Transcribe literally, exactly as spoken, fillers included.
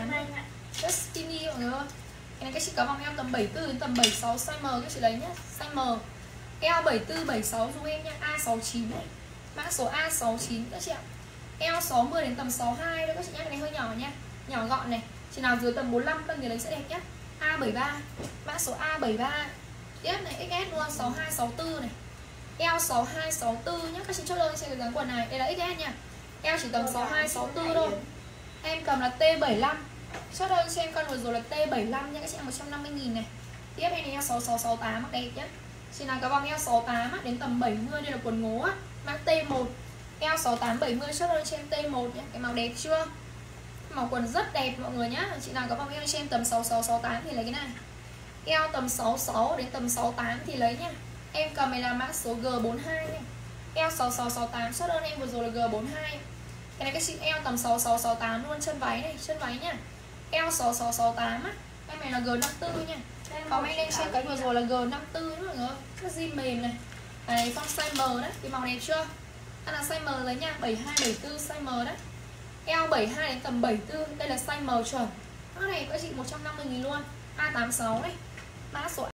hai ạ. Rất skinny mọi người ơi. Cái này các chị có vòng eo tầm bảy mươi tư đến tầm bảy mươi sáu size M các chị lấy nhá, size M. Eo bảy mươi tư bảy mươi sáu giúp em nha, A sáu mươi chín này. Mã số A sáu mươi chín các chị ạ. Eo sáu mươi đến tầm sáu mươi hai đó các chị nhá, cái này hơi nhỏ nha. Nhỏ gọn này. Chị nào dưới tầm bốn mươi lăm cân thì lấy sẽ đẹp nhá. A bảy mươi ba. Mã số A bảy mươi ba. Tiếp này ích ét luôn, sáu mươi hai sáu mươi tư này. Eo sáu mươi hai sáu mươi tư nhá, các chị chốt đơn xem cái dáng quần này. Đây là ích ét nha. Eo chỉ tầm sáu mươi hai sáu mươi tư thôi. Em cầm là T bảy mươi lăm. Chốt đơn cho em con vừa rồi là T bảy mươi lăm nha các chị em, một trăm năm mươi nghìn này. Tiếp em này eo sáu mươi sáu sáu mươi tám mặc đẹp nhá. Chị nào có vòng eo sáu mươi tám á, đến tầm bảy mươi, đây là quần ngố á, mã T một. Eo sáu mươi tám bảy mươi chốt đơn cho em T một nhá. Cái màu đẹp chưa? Màu quần rất đẹp mọi người nhá. Chị nào có vòng eo cho em tầm sáu mươi sáu sáu mươi tám thì lấy cái này. Eo tầm sáu mươi sáu đến tầm sáu mươi tám thì lấy nha. Em cầm này là mã số G bốn mươi hai này. Eo sáu mươi sáu sáu mươi tám chốt đơn em vừa rồi là G bốn mươi hai. Cái này các chị eo tầm sáu mươi sáu sáu mươi tám luôn, chân váy này, chân váy nha. Eo sáu mươi sáu sáu mươi tám á. Em này là G năm mươi tư nha. Còn em đang xem cái vừa rồi là G năm mươi tư nữa mọi người. Cái jean mềm này. Cái này con size M đấy, cái màu đẹp chưa? Đây là size M đấy nha, bảy mươi hai bảy mươi tư size M đấy. Eo bảy mươi hai đến tầm bảy mươi tư, đây là size M chuẩn. Cái này các chị một trăm năm mươi nghìn luôn. A tám mươi sáu này. Mã số